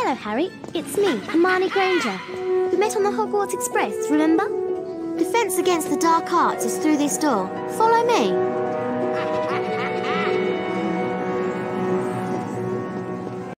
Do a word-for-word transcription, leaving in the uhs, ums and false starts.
Hello, Harry. It's me, Hermione Granger. We met on the Hogwarts Express, remember? Defence against the dark arts is through this door. Follow me.